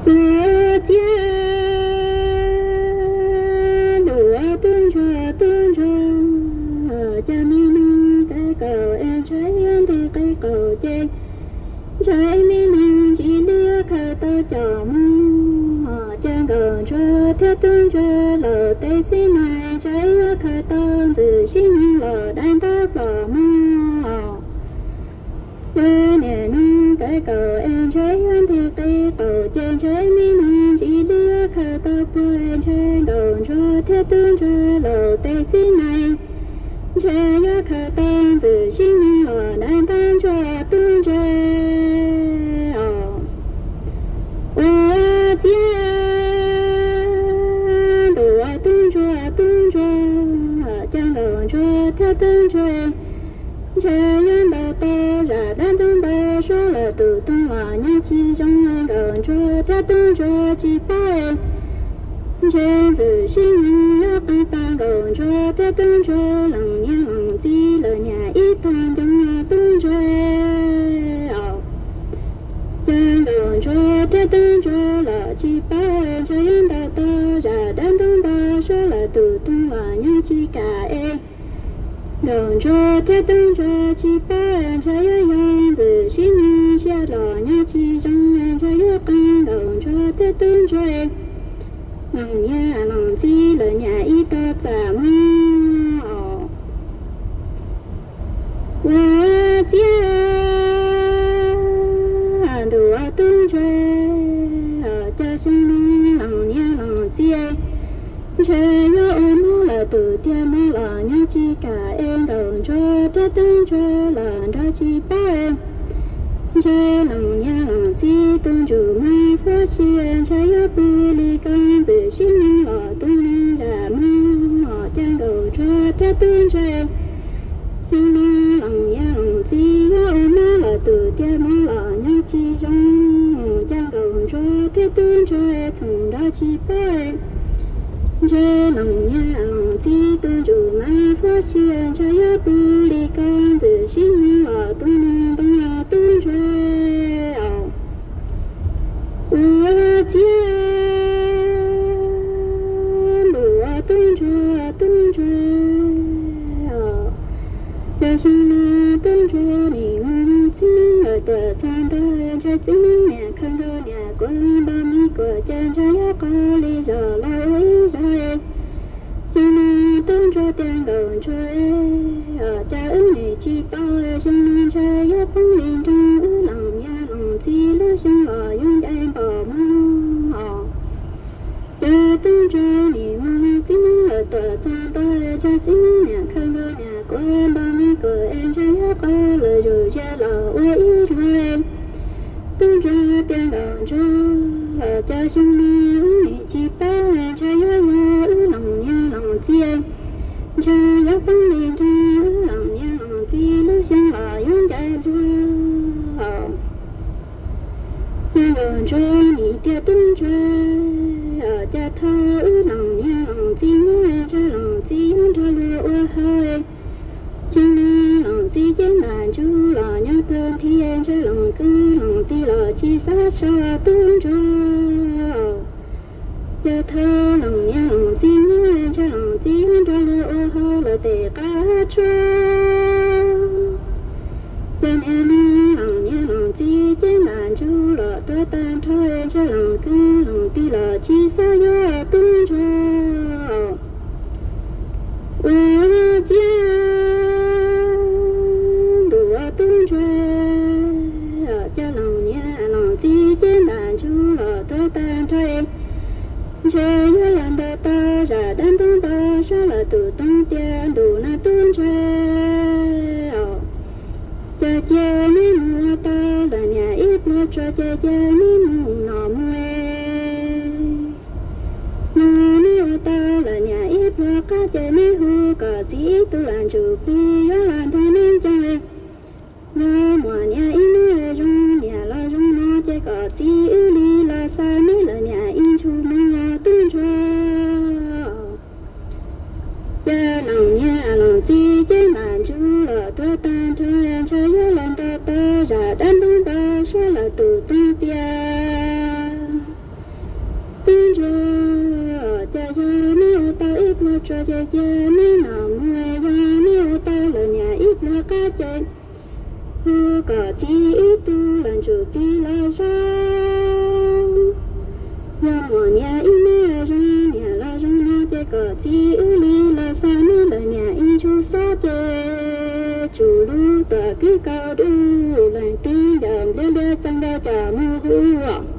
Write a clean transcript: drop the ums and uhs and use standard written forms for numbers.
bữa chia đùa tuôn cho cha mi cái cầu em trái anh thì cái cầu trên trái mi chỉ đưa khờ tao chờ mong trang cầu cho theo tuôn cho lờ tây xí này trái khờ tao dự xin lờ đánh tao lờ mong nè cái cầu em trái anh thì cái cầu trên trái mi chỉ đưa khờ tao quên trên cầu cho theo tuôn cho lờ tây xí này trái khờ tao dự xin lờ đánh tao cho tuôn cho chẳng còn cho theo tương truyền trái nhân đạo ta ra đan tương ta số là tự tung hòa nhã chi trong anh còn cho theo tương cho chi phải trên tự sinh nhớ ta còn cho theo tương cho lòng nhớ lòng chi lời nhà ít thân trong tương truyền chẳng còn cho theo tương cho là chi phải trái nhân đạo ta ra đan tương ta số là tự tung hòa nhã chi cả em đồng cho theo tương cho chi ba trái yang tự xin chia lò nhá chi trong trái căn đồng cho theo tương cho lòng nhà lòng chi lời nhà ít ta giả mơ qua chia đùa tương cho xin lòng nhà lòng chi trái nhớ ôm là tự thiên mơ là nhớ chi cả em đồng cho theo tương cho là ra chi ba em trái lòng nhà lòng chi tương chủ mai phát xuyên trái nhớ bì ly căn dự xin là tương lên giả mơ họ trang cầu cho theo tương cho em xin lòng nhà lòng chi nhớ ôm là tự thiên mơ là nhớ chi trong trang cầu cho theo tương cho em thằng ra chi ba em trái lòng nhà lòng chi tương chủ mai phát xuyên trái nhớ bì ly căn dự xin là tương cho ua chia đùa tương cho cho xin tương cho ni mong xin ở tờ san ta cho chính nhà không đâu nhà quân ba mi của chân trái có lý do lối rồi xin tương cho tiền đầu cho ở cha ước này chi bao xin trái phong linh trong lòng nhà lòng chi lúc xin ở yung trái bỏ mong họ cho tương cho ni mong xin ở tờ san ta cho chính nhà không đâu nhà quân ba mi của em trái có lời rồi cha lò yêu rồi tương cho tiền đầu cho ở cha xin này chi bao trái lòng nhà lòng chi cha nhớ phong linh trong lòng nhà lòng chi lúc xin ở yung trái lòng cho ni tia tương cho ở cha thơ lòng nhà lòng chi cha lòng chi cho lúa hơi xin lòng chi chén đàn chú lò nhớ tên thiên cho lòng cứ lòng ti lò chi sát cho tương cho cha thơ lòng nhà lòng chi cho lòng chi cho lúa hơi là tề cá cho bên em lòng nhà lòng chi chén đàn chú lò tôi tan thôi cho lòng cứ lòng ti lò chi sát cho tương cho tương cho cho lòng nhà lòng chi trên đàn chú lò tôi tan thôi chơi với làm đợt ta ra đan tương ta sao là tụ tăng tiền đủ na tương cho chơi ní mua ta là nhà ít mua cho chơi ní mua nọ mua ní ta là nhà ít mua cá chơi ní hu cả chỉ tu làm chủ pi yo làm thay nên chơi nhà mùa nhà in rong nhà la rong nó chơi cả chỉ đi là sai ní là nhà in chu nhà tương cho cha lòng nhà lòng chi chơi màn chú là tôi tan thôi chơi với lần ta ra đan đông ta số là tụ tăng tia cho chơi chơi mấy nào mua ya mấy ta là nhà ít là cá chơi hu có chi ít tu làm chủ pi là sao ya mua nhà ít mấy rong nhà là rong nhà chơi có chi ư li là sao mấy là nhà ít chú sa chơi chủ lu ta cứ cao đủ làm tin dòng lê lê chẳng ra chả mua hu